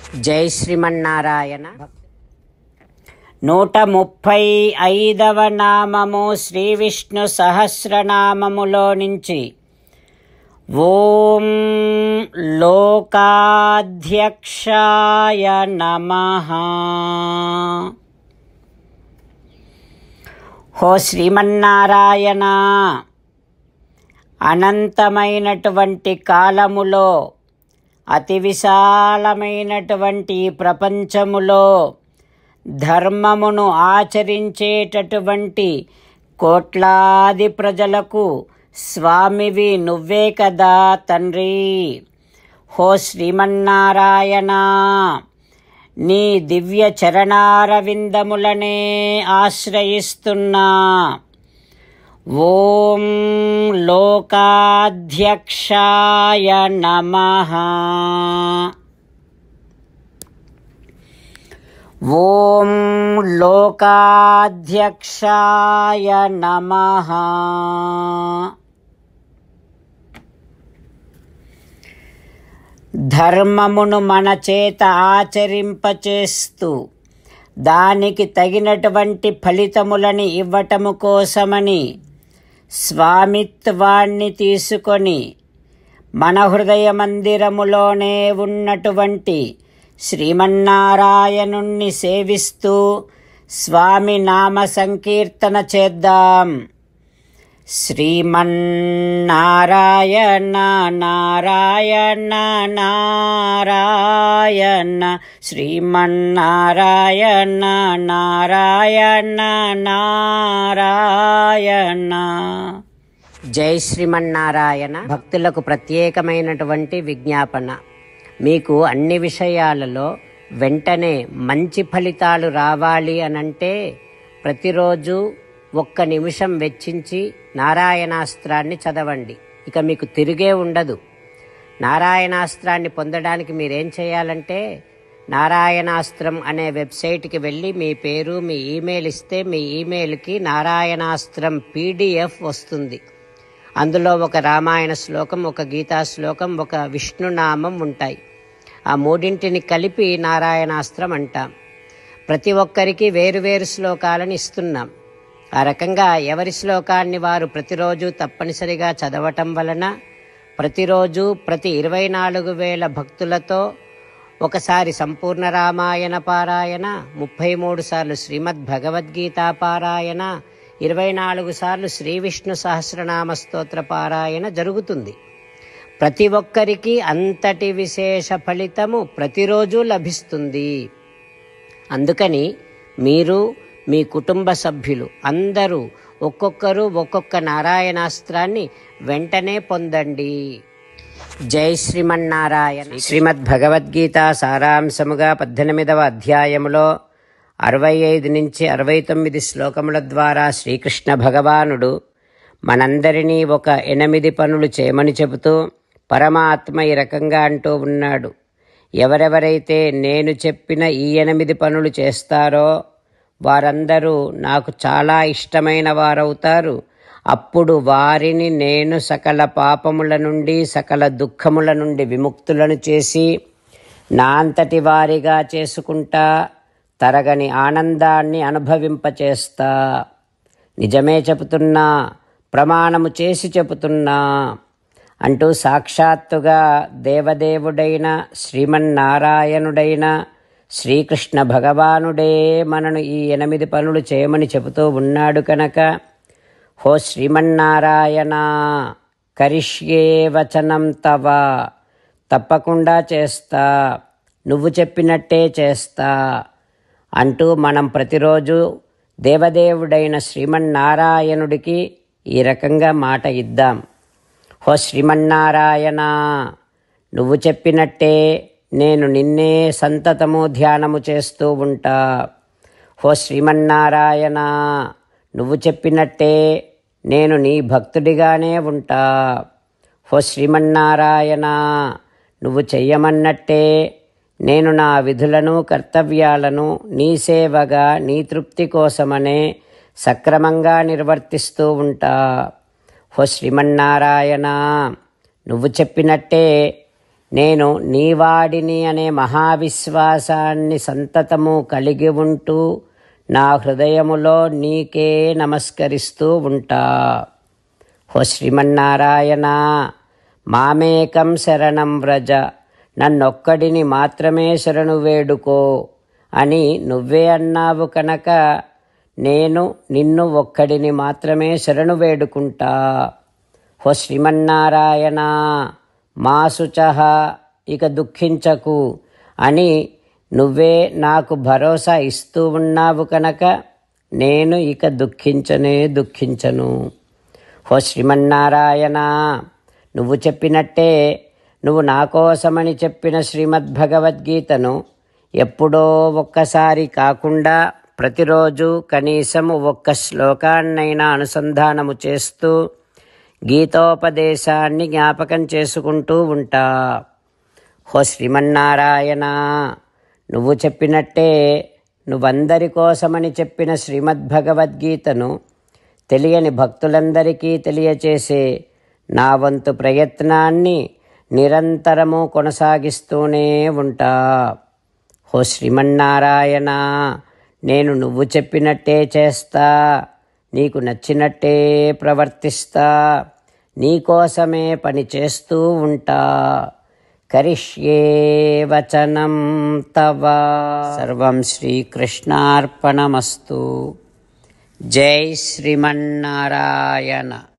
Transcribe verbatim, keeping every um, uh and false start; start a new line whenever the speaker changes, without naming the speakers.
జై శ్రీమన్నారాయణ. నూట ముప్పై ఐదవ నామము శ్రీ విష్ణు సహస్రనామములో నుంచి ఓం లోకాధ్యక్షాయ నమః. హో శ్రీమన్నారాయణ, అనంతమైనటువంటి కాలములో అతి విశాలమైనటువంటి ప్రపంచములో ధర్మమును ఆచరించేటటువంటి కోట్లాది ప్రజలకు స్వామివి నువ్వే కదా తండ్రి. హో శ్రీమన్నారాయణ, నీ దివ్య చరణారవిందములనే ఆశ్రయిస్తున్నా. ఓం లోకాధ్యక్షాయ నమః. ఓం లోకాధ్యక్షాయ నమః. ధర్మమును మన చేత ఆచరింపచేస్తూ దానికి తగినటువంటి ఫలితములని ఇవ్వటము కోసమని స్వామిత్వాన్ని తీసుకొని మన హృదయ మందిరములోనే ఉన్నటువంటి శ్రీమన్నారాయణుణ్ణి సేవిస్తూ స్వామి నామ సంకీర్తన చేద్దాం. శ్రీమన్నారాయణ నారాయణ నారాయణ, శ్రీమన్నారాయణ నారాయణ నారాయణ. జై శ్రీమన్నారాయణ. భక్తులకు ప్రత్యేకమైనటువంటి విజ్ఞాపన. మీకు అన్ని విషయాలలో వెంటనే మంచి ఫలితాలు రావాలి అనంటే ప్రతిరోజు ఒక్క నిమిషం వెచ్చించి నారాయణాస్త్రాన్ని చదవండి. ఇక మీకు తిరిగే ఉండదు. నారాయణాస్త్రాన్ని పొందడానికి మీరేం చేయాలంటే నారాయణాస్త్రం అనే వెబ్సైట్కి వెళ్ళి మీ పేరు మీ ఈమెయిల్ ఇస్తే మీ ఈమెయిల్కి నారాయణాస్త్రం పీడిఎఫ్ వస్తుంది. అందులో ఒక రామాయణ శ్లోకం, ఒక గీతా శ్లోకం, ఒక విష్ణునామం ఉంటాయి. ఆ మూడింటిని కలిపి నారాయణాస్త్రం అంటాం. ప్రతి ఒక్కరికి వేరువేరు శ్లోకాలను ఇస్తున్నాం. ఆ రకంగా ఎవరి శ్లోకాన్ని వారు ప్రతిరోజు తప్పనిసరిగా చదవటం వలన ప్రతిరోజు ప్రతి ఇరవై నాలుగు వేల భక్తులతో ఒకసారి సంపూర్ణ రామాయణ పారాయణ, ముప్పై మూడు సార్లు శ్రీమద్ భగవద్గీత పారాయణ, ఇరవై నాలుగు సార్లు శ్రీ విష్ణు సహస్రనామ స్తోత్ర పారాయణ జరుగుతుంది. ప్రతి ఒక్కరికి అంతటి విశేష ఫలితము ప్రతిరోజు లభిస్తుంది. అందుకని మీరు మీ కుటుంబ సభ్యులు అందరూ ఒక్కొక్కరు ఒక్కొక్క నారాయణాస్త్రాన్ని వెంటనే పొందండి. జై శ్రీమన్నారాయణ. శ్రీమద్ భగవద్గీత సారాంశముగా పద్దెనిమిదవ అధ్యాయములో అరవై ఐదు నుంచి అరవై తొమ్మిది శ్లోకముల ద్వారా శ్రీకృష్ణ భగవానుడు మనందరినీ ఒక ఎనిమిది పనులు చేయమని చెబుతూ పరమాత్మ ఈ రకంగా అంటూ ఉన్నాడు. ఎవరెవరైతే నేను చెప్పిన ఈ ఎనిమిది పనులు చేస్తారో వారందరూ నాకు చాలా ఇష్టమైన వారవుతారు. అప్పుడు వారిని నేను సకల పాపముల నుండి సకల దుఃఖముల నుండి విముక్తులను చేసి నా అంతటి వారిగా చేసుకుంటా, తరగని ఆనందాన్ని అనుభవింపచేస్తా. నిజమే చెబుతున్నా, ప్రమాణము చేసి చెబుతున్నా అంటూ సాక్షాత్తుగా దేవదేవుడైన శ్రీమన్నారాయణుడైన శ్రీకృష్ణ భగవానుడే మనను ఈ ఎనిమిది పనులు చేయమని చెబుతూ ఉన్నాడు కనుక హో శ్రీమన్నారాయణ కరిష్యే వచనం తవ, తప్పకుండా చేస్తా, నువ్వు చెప్పినట్టే చేస్తా అంటూ మనం ప్రతిరోజు దేవదేవుడైన శ్రీమన్నారాయణుడికి ఈ రకంగా మాట ఇద్దాం. హో శ్రీమన్నారాయణ, నువ్వు చెప్పినట్టే నేను నిన్నే సంతతము ధ్యానము చేస్తూ ఉంటా. హో శ్రీమన్నారాయణ, నువ్వు చెప్పినట్టే నేను నీ భక్తుడిగానే ఉంటా. హో శ్రీమన్నారాయణ, నువ్వు చెయ్యమన్నట్టే నేను నా విధులను కర్తవ్యాలను నీ సేవగా నీ తృప్తి కోసమనే సక్రమంగా నిర్వర్తిస్తూ ఉంటా. హో శ్రీమన్నారాయణ, నువ్వు చెప్పినట్టే నేను నీవాడిని అనే మహావిశ్వాసాన్ని సంతతము కలిగి ఉంటూ నా హృదయములో నీకే నమస్కరిస్తూ ఉంటా. ఓ శ్రీమన్నారాయణ, మామేకం శరణం వ్రజ, నన్నొక్కడిని మాత్రమే శరణు వేడుకో అని నువ్వే అన్నావు కనుక నేను నిన్ను ఒక్కడిని మాత్రమే శరణు వేడుకుంటా. ఓ శ్రీమన్నారాయణ, మా శుచః, ఇక దుఃఖించకు అని నువ్వే నాకు భరోసా ఇస్తూ ఉన్నావు కనుక నేను ఇక దుఃఖించనే దుఃఖించను. ఓ శ్రీమన్నారాయణ, నువ్వు చెప్పినట్టే నువ్వు నా కోసమని చెప్పిన శ్రీమద్భగవద్గీతను ఎప్పుడో ఒక్కసారి కాకుండా ప్రతిరోజు కనీసం ఒక్క శ్లోకాన్నైనా అనుసంధానము చేస్తూ గీతోపదేశాన్ని జ్ఞాపకం చేసుకుంటూ ఉంటా. ఓ శ్రీమన్నారాయణ, నువ్వు చెప్పినట్టే నువ్వందరి కోసమని చెప్పిన శ్రీమద్భగవద్గీతను తెలియని భక్తులందరికీ తెలియచేసే నా వంతు ప్రయత్నాన్ని నిరంతరము కొనసాగిస్తూనే ఉంటా. ఓ శ్రీమన్నారాయణ, నేను నువ్వు చెప్పినట్టే చేస్తా, నీకు నచ్చినట్టే ప్రవర్తిస్తా, నీకోసమే పని చేస్తూ ఉంటా. కరిష్యే వచనం తవ. సర్వం శ్రీకృష్ణార్పణమస్తు. జై శ్రీమన్నారాయణ.